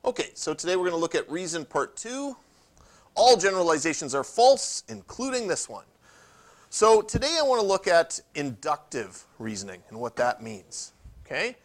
Okay, so today we're going to look at reason part 2. All generalizations are false, including this one. So today I want to look at inductive reasoning and what that means. Okay?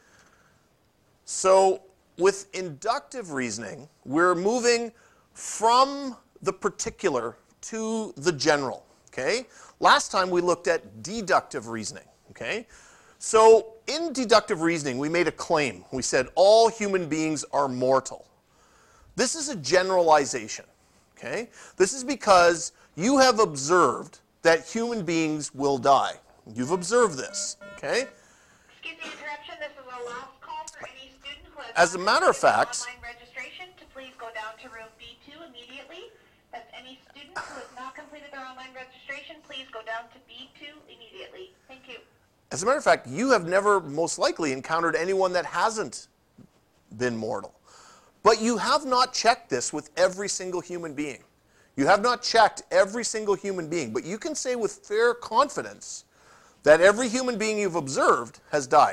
So with inductive reasoning, we're moving from the particular to the general. Okay? Last time we looked at deductive reasoning. Okay? So in deductive reasoning, we made a claim. We said all human beings are mortal. This is a generalization. Okay? This is because you have observed that human beings will die. You've observed this. Okay? Excuse the interruption. This is our last call for any student who has As a matter of fact, online registration to please go down to room B2 immediately. That's any student who has not completed their online registration, please go down to B2 immediately. Thank you. as a matter of fact, you have never most likely encountered anyone that hasn't been mortal. But you have not checked this with every single human being. You have not checked every single human being, but you can say with fair confidence that every human being you've observed has died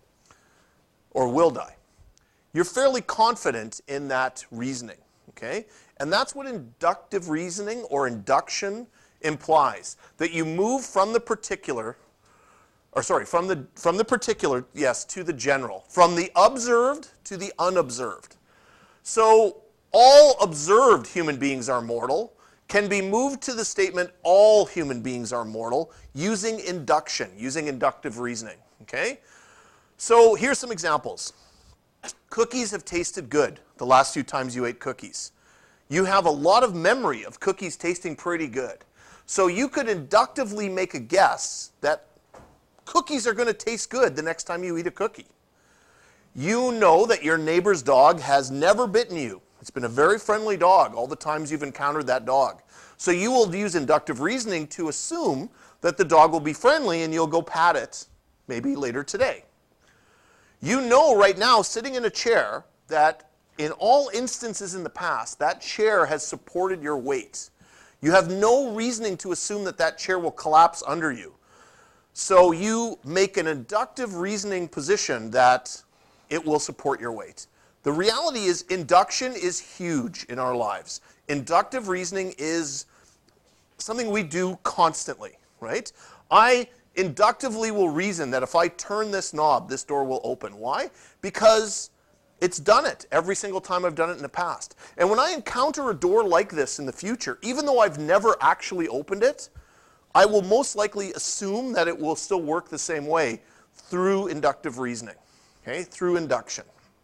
or will die. You're fairly confident in that reasoning, okay? And that's what inductive reasoning or induction implies, that you move from the particular, or sorry, from the particular, yes, to the general, from the observed to the unobserved. So all observed human beings are mortal can be moved to the statement all human beings are mortal using induction, using inductive reasoning, okay? So here's some examples. Cookies have tasted good the last few times you ate cookies. You have a lot of memory of cookies tasting pretty good. So you could inductively make a guess that cookies are going to taste good the next time you eat a cookie. You know that your neighbor's dog has never bitten you. It's been a very friendly dog all the times you've encountered that dog. So you will use inductive reasoning to assume that the dog will be friendly and you'll go pat it maybe later today. You know right now, sitting in a chair, that in all instances in the past, that chair has supported your weight. You have no reasoning to assume that that chair will collapse under you. So you make an inductive reasoning position that it will support your weight. The reality is induction is huge in our lives. Inductive reasoning is something we do constantly, right? I inductively will reason that if I turn this knob, this door will open. Why? Because it's done it every single time I've done it in the past. And when I encounter a door like this in the future, even though I've never actually opened it, I will most likely assume that it will still work the same way through inductive reasoning, okay, through induction.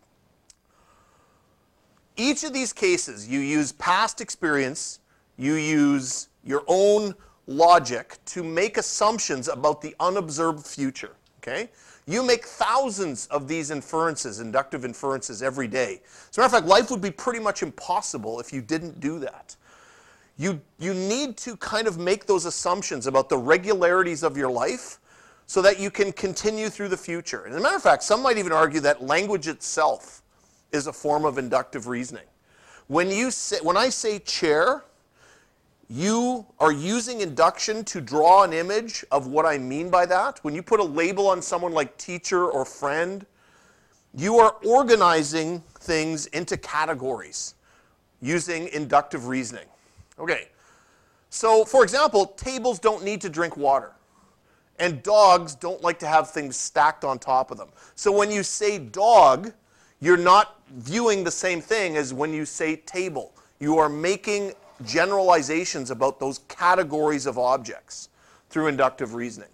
Each of these cases, you use past experience, you use your own logic to make assumptions about the unobserved future, okay? You make thousands of these inferences, inductive inferences, every day. As a matter of fact, life would be pretty much impossible if you didn't do that. You need to kind of make those assumptions about the regularities of your life so that you can continue through the future. And as a matter of fact, some might even argue that language itself is a form of inductive reasoning. When I say chair, you are using induction to draw an image of what I mean by that. When you put a label on someone like teacher or friend, you are organizing things into categories using inductive reasoning. Okay, so for example, tables don't need to drink water, and dogs don't like to have things stacked on top of them. So when you say dog, you're not viewing the same thing as when you say table. You are making generalizations about those categories of objects through inductive reasoning.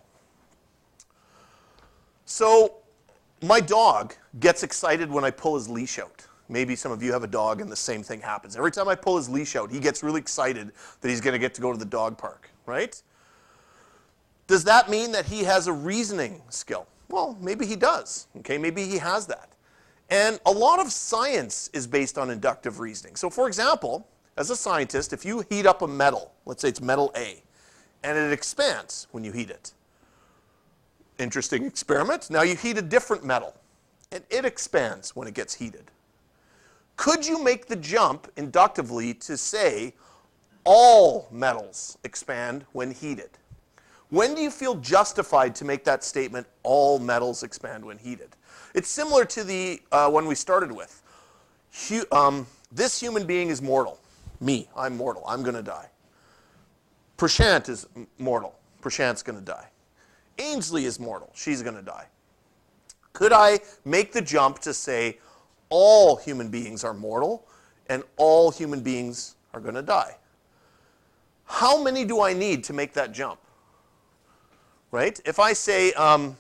So my dog gets excited when I pull his leash out. Maybe some of you have a dog and the same thing happens. Every time I pull his leash out, he gets really excited that he's going to get to go to the dog park, right? Does that mean that he has a reasoning skill? Well, maybe he does. Okay, maybe he has that. And a lot of science is based on inductive reasoning. So for example, as a scientist, if you heat up a metal, let's say it's metal A, and it expands when you heat it. Interesting experiment. Now you heat a different metal, and it expands when it gets heated. Could you make the jump inductively to say all metals expand when heated? When do you feel justified to make that statement, all metals expand when heated? It's similar to the one we started with. this human being is mortal. Me, I'm mortal. I'm going to die. Prashant is mortal. Prashant's going to die. Ainsley is mortal. She's going to die. Could I make the jump to say all human beings are mortal and all human beings are going to die? How many do I need to make that jump? Right? If I say,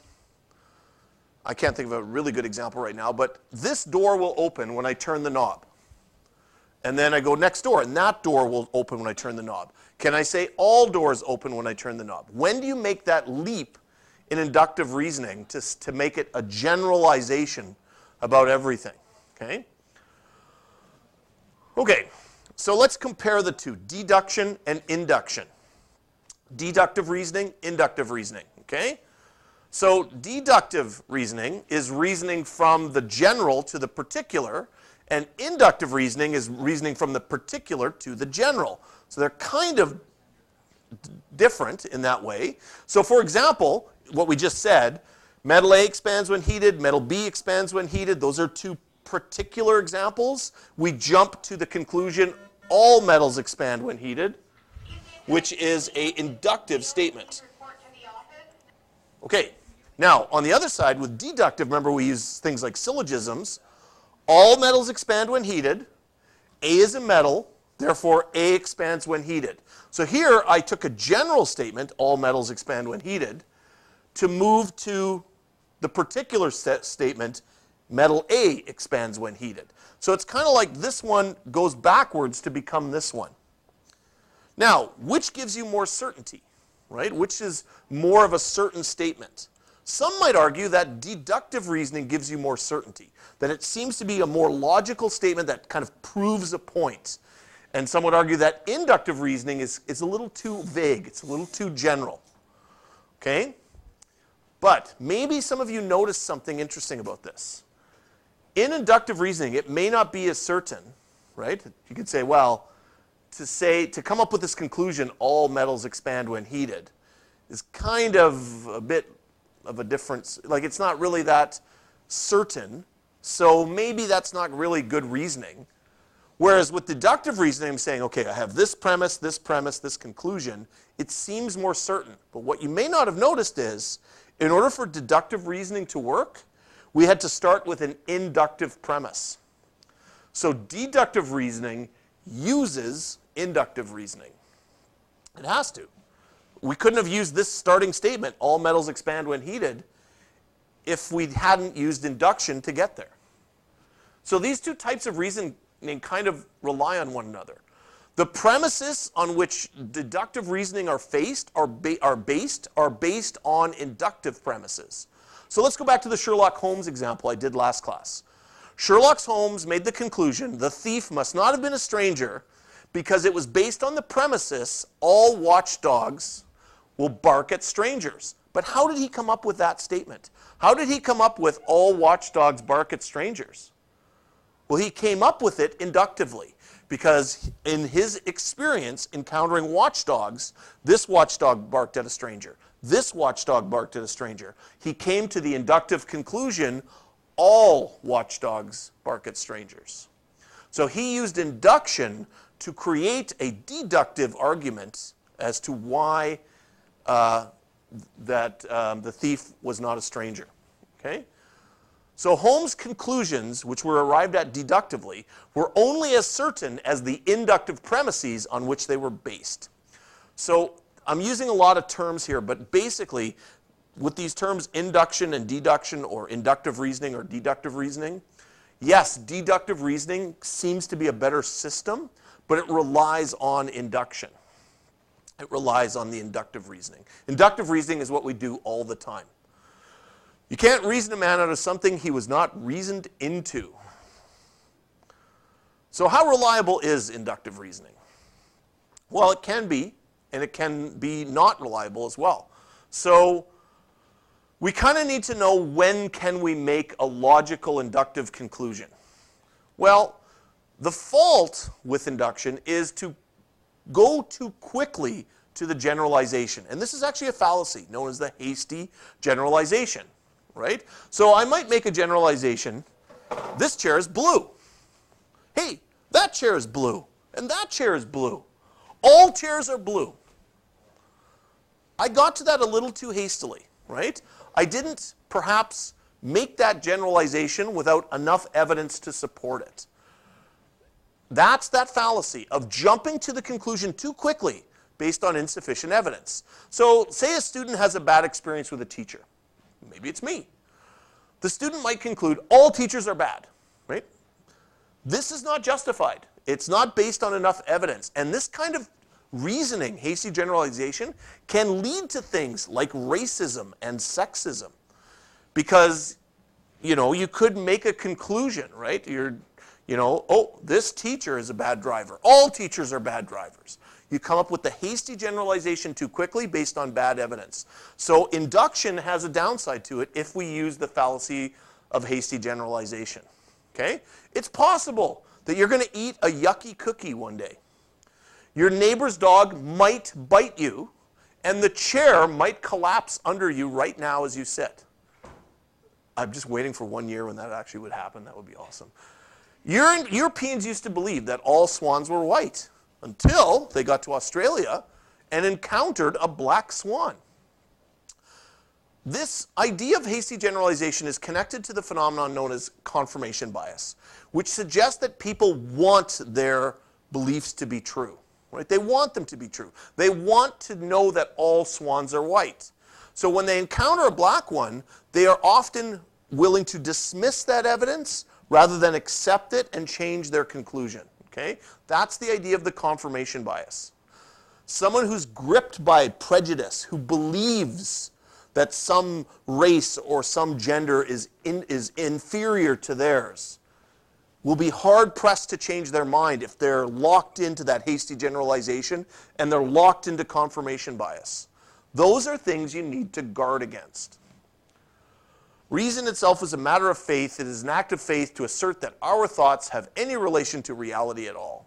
I can't think of a really good example right now, but this door will open when I turn the knob. And then I go next door, and that door will open when I turn the knob. Can I say all doors open when I turn the knob? When do you make that leap in inductive reasoning to make it a generalization about everything? Okay? Okay, so let's compare the two, deduction and induction. Deductive reasoning, inductive reasoning, okay? So deductive reasoning is reasoning from the general to the particular, and inductive reasoning is reasoning from the particular to the general. So they're kind of different in that way. So for example, what we just said, metal A expands when heated, metal B expands when heated. Those are two particular examples. We jump to the conclusion all metals expand when heated, which is an inductive statement. Okay, now on the other side with deductive, remember we use things like syllogisms. All metals expand when heated. A is a metal, therefore A expands when heated. So here I took a general statement, all metals expand when heated, to move to the particular statement, metal A expands when heated. So it's kind of like this one goes backwards to become this one. Now, which gives you more certainty, right? Which is more of a certain statement? Some might argue that deductive reasoning gives you more certainty, that it seems to be a more logical statement that kind of proves a point. And some would argue that inductive reasoning is a little too vague, it's a little too general. Okay? But maybe some of you noticed something interesting about this. In inductive reasoning, it may not be as certain, right? You could say, well, to come up with this conclusion, all metals expand when heated, is kind of a bit of a difference. Like, it's not really that certain, so maybe that's not really good reasoning. Whereas with deductive reasoning, I'm saying, okay, I have this premise, this conclusion. It seems more certain. But what you may not have noticed is, in order for deductive reasoning to work, we had to start with an inductive premise. So deductive reasoning uses inductive reasoning. It has to. We couldn't have used this starting statement, all metals expand when heated, if we hadn't used induction to get there. So these two types of reasoning kind of rely on one another. The premises on which deductive reasoning are based on inductive premises. So let's go back to the Sherlock Holmes example I did last class. Sherlock Holmes made the conclusion the thief must not have been a stranger because it was based on the premises all watchdogs will bark at strangers. But how did he come up with that statement? How did he come up with all watchdogs bark at strangers? Well, he came up with it inductively because in his experience encountering watchdogs, this watchdog barked at a stranger. This watchdog barked at a stranger. He came to the inductive conclusion, all watchdogs bark at strangers. So he used induction to create a deductive argument as to why the thief was not a stranger. Okay? So Holmes' conclusions, which were arrived at deductively, were only as certain as the inductive premises on which they were based. So I'm using a lot of terms here, but basically, with these terms induction and deduction, or inductive reasoning or deductive reasoning, yes, deductive reasoning seems to be a better system, but it relies on induction. It relies on the inductive reasoning. Inductive reasoning is what we do all the time. You can't reason a man out of something he was not reasoned into. So how reliable is inductive reasoning? Well, it can be, and it can be not reliable as well. So we kind of need to know, when can we make a logical inductive conclusion? Well, the fault with induction is to go too quickly to the generalization. And this is actually a fallacy known as the hasty generalization, right? So I might make a generalization. This chair is blue. that chair is blue, and that chair is blue. All chairs are blue. I got to that a little too hastily, right? I didn't perhaps make that generalization without enough evidence to support it. That's that fallacy of jumping to the conclusion too quickly based on insufficient evidence. So say a student has a bad experience with a teacher. Maybe it's me. The student might conclude all teachers are bad, right? This is not justified. It's not based on enough evidence. And this kind of reasoning, hasty generalization, can lead to things like racism and sexism. Because, you could make a conclusion, right? Oh, this teacher is a bad driver. All teachers are bad drivers. You come up with the hasty generalization too quickly based on bad evidence. So induction has a downside to it if we use the fallacy of hasty generalization. Okay? It's possible that you're going to eat a yucky cookie one day. Your neighbor's dog might bite you, and the chair might collapse under you right now as you sit. I'm just waiting for 1 year when that actually would happen. That would be awesome. Europeans used to believe that all swans were white until they got to Australia and encountered a black swan. This idea of hasty generalization is connected to the phenomenon known as confirmation bias, which suggests that people want their beliefs to be true. Right? They want them to be true. They want to know that all swans are white. So when they encounter a black one, they are often willing to dismiss that evidence rather than accept it and change their conclusion. Okay? That's the idea of the confirmation bias. Someone who's gripped by prejudice, who believes that some race or some gender is inferior to theirs, will be hard-pressed to change their mind if they're locked into that hasty generalization and they're locked into confirmation bias. Those are things you need to guard against. Reason itself is a matter of faith. It is an act of faith to assert that our thoughts have any relation to reality at all.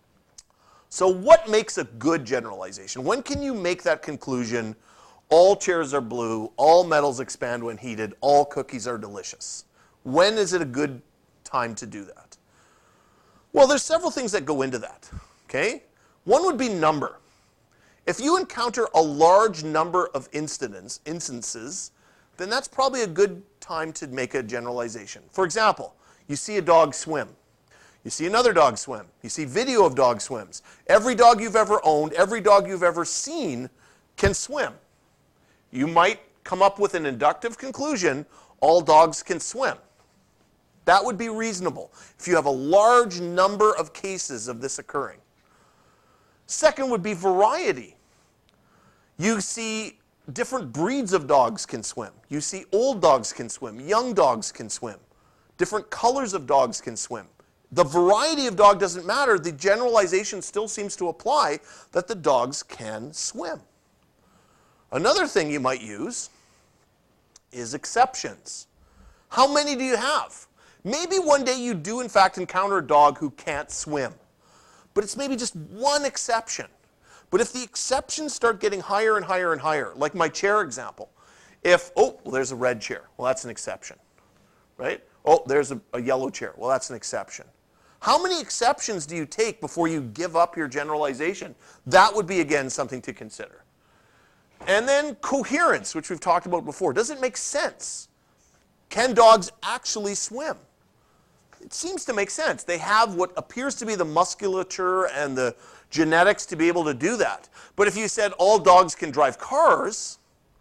So what makes a good generalization? When can you make that conclusion, all chairs are blue, all metals expand when heated, all cookies are delicious? When is it a good time to do that? Well, there's several things that go into that. Okay? One would be number. If you encounter a large number of instances, then that's probably a good time to make a generalization. For example, you see a dog swim. You see another dog swim. You see video of dog swims. Every dog you've ever owned, every dog you've ever seen can swim. You might come up with an inductive conclusion, all dogs can swim. That would be reasonable if you have a large number of cases of this occurring. Second would be variety. You see different breeds of dogs can swim. You see old dogs can swim. Young dogs can swim. Different colors of dogs can swim. The variety of dog doesn't matter. The generalization still seems to apply that the dogs can swim. Another thing you might use is exceptions. How many do you have? Maybe one day you do in fact encounter a dog who can't swim, but it's maybe just one exception. But if the exceptions start getting higher and higher and higher, like my chair example, well, there's a red chair, well, that's an exception, right? Oh, there's a yellow chair, well, that's an exception. How many exceptions do you take before you give up your generalization? That would be, again, something to consider. And then coherence, which we've talked about before. Does it make sense? Can dogs actually swim? It seems to make sense. They have what appears to be the musculature and the genetics to be able to do that. But if you said all dogs can drive cars,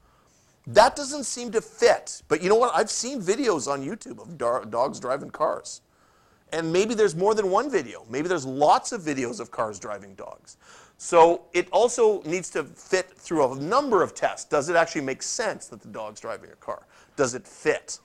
that doesn't seem to fit. But you know what? I've seen videos on YouTube of dogs driving cars. And maybe there's more than one video. Maybe there's lots of videos of cars driving dogs. So it also needs to fit through a number of tests. Does it actually make sense that the dog's driving a car? Does it fit?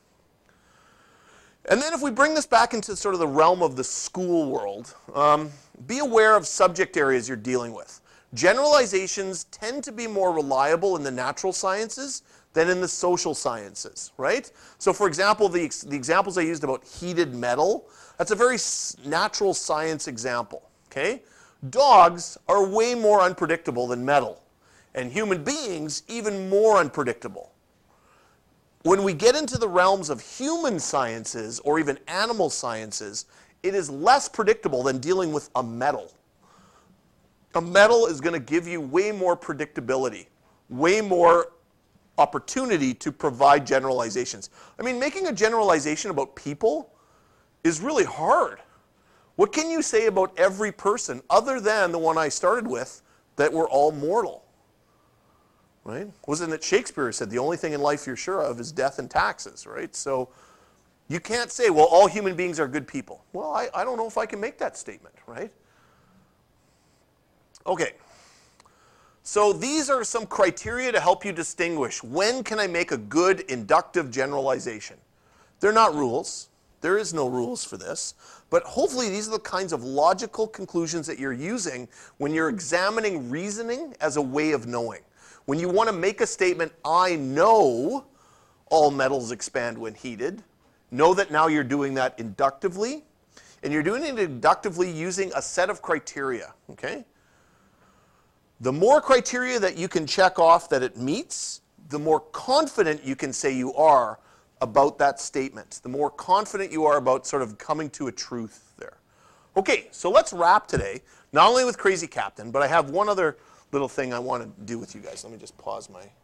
And then if we bring this back into sort of the realm of the school world, be aware of subject areas you're dealing with. Generalizations tend to be more reliable in the natural sciences than in the social sciences, right? So for example, the examples I used about heated metal, that's a very natural science example, okay? Dogs are way more unpredictable than metal, and human beings even more unpredictable. When we get into the realms of human sciences or even animal sciences, it is less predictable than dealing with a metal. A metal is going to give you way more predictability, way more opportunity to provide generalizations. I mean, making a generalization about people is really hard. What can you say about every person other than the one I started with, that we're all mortal? Right? Wasn't it Shakespeare who said the only thing in life you're sure of is death and taxes, right? So you can't say, well, all human beings are good people. Well, I don't know if I can make that statement, right? Okay. So these are some criteria to help you distinguish when can I make a good inductive generalization. They're not rules. There is no rules for this. But hopefully these are the kinds of logical conclusions that you're using when you're examining reasoning as a way of knowing. When you want to make a statement, I know all metals expand when heated, know that now you're doing that inductively, and you're doing it inductively using a set of criteria, okay? The more criteria that you can check off that it meets, the more confident you can say you are about that statement. The more confident you are about sort of coming to a truth there. Okay, so let's wrap today, not only with Crazy Captain, but I have one other little thing I want to do with you guys. Let me just pause my